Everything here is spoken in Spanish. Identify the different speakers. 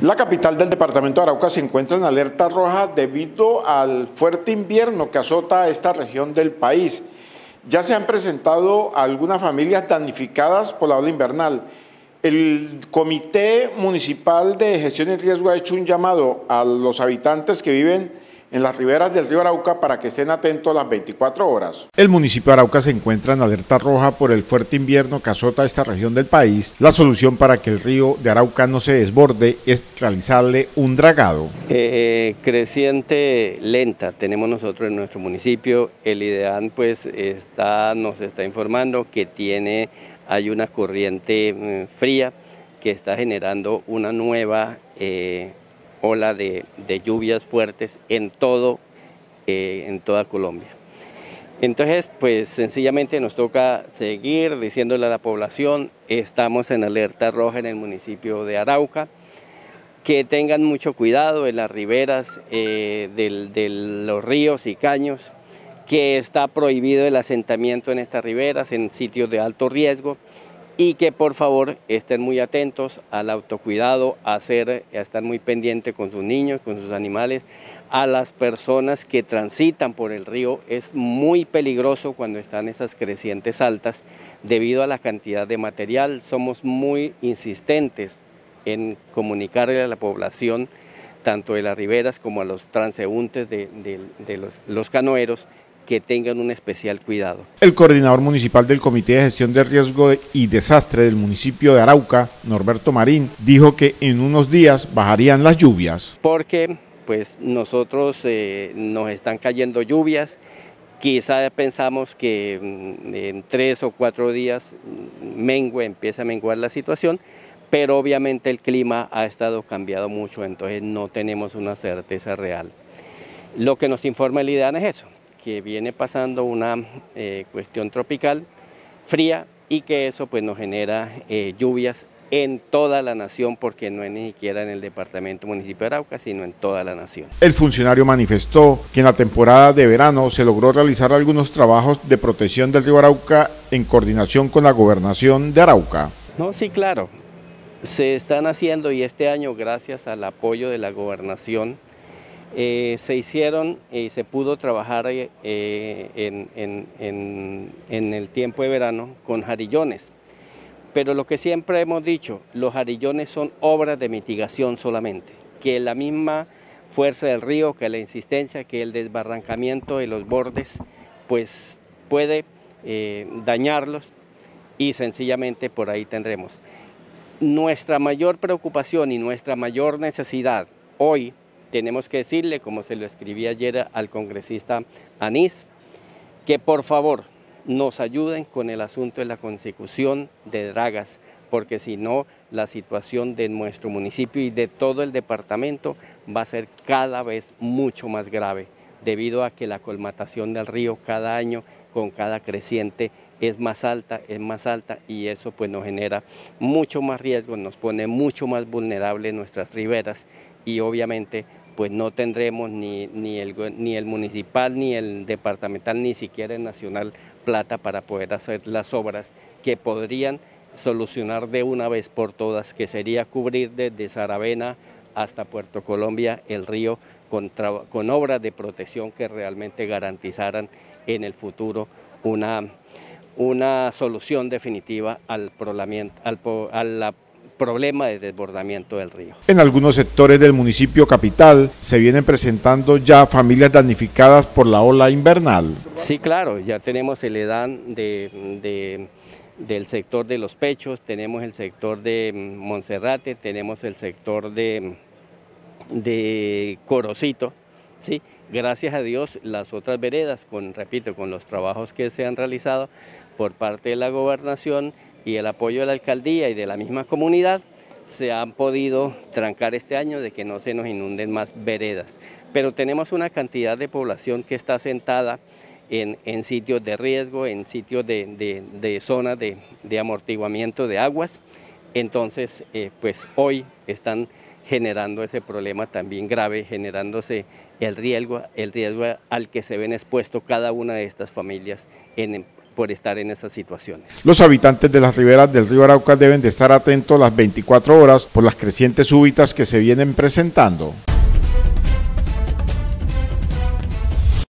Speaker 1: La capital del departamento de Arauca se encuentra en alerta roja debido al fuerte invierno que azota esta región del país. Ya se han presentado algunas familias damnificadas por la ola invernal. El Comité Municipal de Gestión y Riesgo ha hecho un llamado a los habitantes que viven en las riberas del río Arauca para que estén atentos las 24 horas. El municipio de Arauca se encuentra en alerta roja por el fuerte invierno que azota esta región del país. La solución para que el río de Arauca no se desborde es realizarle un dragado.
Speaker 2: Creciente lenta tenemos nosotros en nuestro municipio. El IDEAN pues nos está informando que hay una corriente fría que está generando una nueva ola de lluvias fuertes en toda Colombia. Entonces, pues sencillamente nos toca seguir diciéndole a la población, estamos en alerta roja en el municipio de Arauca, que tengan mucho cuidado en las riberas de los ríos y caños, que está prohibido el asentamiento en estas riberas, en sitios de alto riesgo, y que por favor estén muy atentos al autocuidado, a estar muy pendientes con sus niños, con sus animales, a las personas que transitan por el río. Es muy peligroso cuando están esas crecientes altas debido a la cantidad de material. Somos muy insistentes en comunicarle a la población, tanto de las riberas como a los transeúntes de los canoeros, que tengan un especial cuidado.
Speaker 1: El coordinador municipal del Comité de Gestión de Riesgo y Desastre del municipio de Arauca, Norberto Marín, dijo que en unos días bajarían las lluvias.
Speaker 2: Porque pues nosotros nos están cayendo lluvias, quizá pensamos que en 3 o 4 días empieza a menguar la situación, pero obviamente el clima ha estado cambiado mucho, entonces no tenemos una certeza real. Lo que nos informa el IDEAN es eso, que viene pasando una cuestión tropical fría y que eso pues nos genera lluvias en toda la nación, porque no es ni siquiera en el departamento municipio de Arauca, sino en toda la nación.
Speaker 1: El funcionario manifestó que en la temporada de verano se logró realizar algunos trabajos de protección del río Arauca en coordinación con la gobernación de Arauca.
Speaker 2: No, sí, claro, se están haciendo, y este año, gracias al apoyo de la gobernación, se hicieron y se pudo trabajar en el tiempo de verano con jarillones. Pero lo que siempre hemos dicho, los jarillones son obras de mitigación solamente, que la misma fuerza del río, que la insistencia, que el desbarrancamiento de los bordes, pues puede dañarlos, y sencillamente por ahí tendremos. Nuestra mayor preocupación y nuestra mayor necesidad hoy, tenemos que decirle, como se lo escribí ayer al congresista Anís, que por favor nos ayuden con el asunto de la consecución de dragas, porque si no, la situación de nuestro municipio y de todo el departamento va a ser cada vez mucho más grave, debido a que la colmatación del río cada año, con cada creciente, es más alta, y eso pues nos genera mucho más riesgo, nos pone mucho más vulnerables nuestras riberas, y obviamente pues no tendremos ni el municipal, ni el departamental, ni siquiera el nacional plata para poder hacer las obras que podrían solucionar de una vez por todas, que sería cubrir desde Saravena hasta Puerto Colombia el río con obras de protección que realmente garantizaran en el futuro una solución definitiva al problema de desbordamiento del río.
Speaker 1: En algunos sectores del municipio capital se vienen presentando ya familias damnificadas por la ola invernal.
Speaker 2: Sí, claro, ya tenemos el EDAN del sector de Los Pechos, tenemos el sector de Monserrate, tenemos el sector de Corocito, ¿sí? Gracias a Dios las otras veredas, repito, con los trabajos que se han realizado por parte de la gobernación y el apoyo de la alcaldía y de la misma comunidad, se han podido trancar este año de que no se nos inunden más veredas. Pero tenemos una cantidad de población que está asentada en sitios de riesgo, en sitios de zonas de amortiguamiento de aguas. Entonces, pues hoy están generando ese problema también grave, generándose el riesgo al que se ven expuestos cada una de estas familias por estar en esas situaciones.
Speaker 1: Los habitantes de las riberas del río Arauca deben de estar atentos las 24 horas por las crecientes súbitas que se vienen presentando.